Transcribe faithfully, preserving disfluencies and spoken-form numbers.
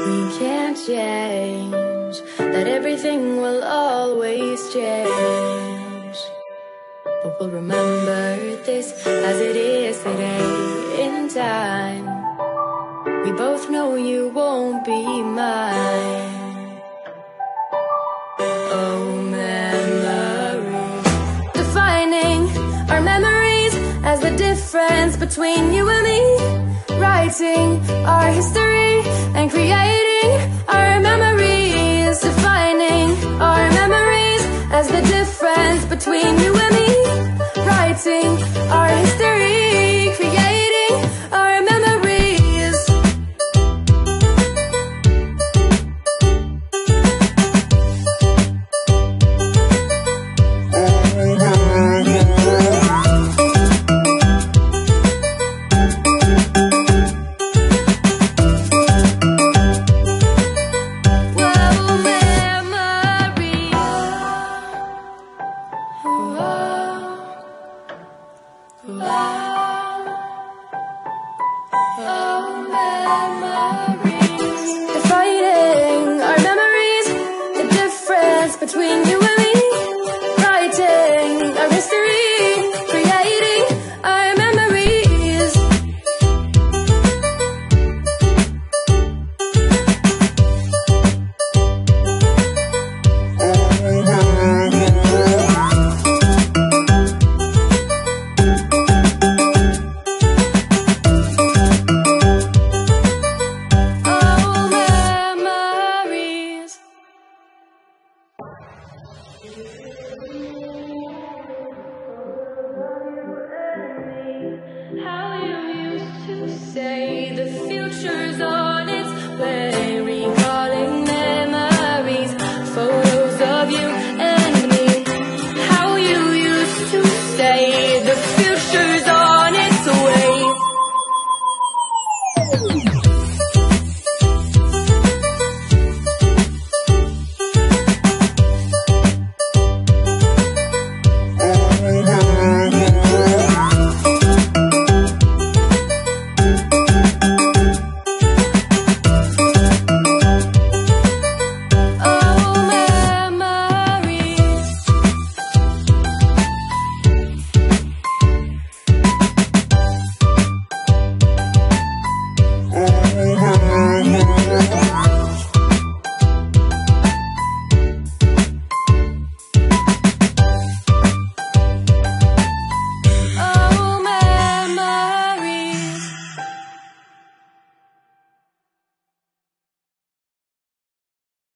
We can't change, that everything will always change. But we'll remember this as it is today in time. We both know you won't be mine. Oh, memories, defining our memories as the difference between you and me. Writing our history and creating our memories. Defining our memories as the difference between you and me. Writing our history, creating our memories. Between you and me, writing our history, creating our memories. Oh, memories. How you used to say the future's all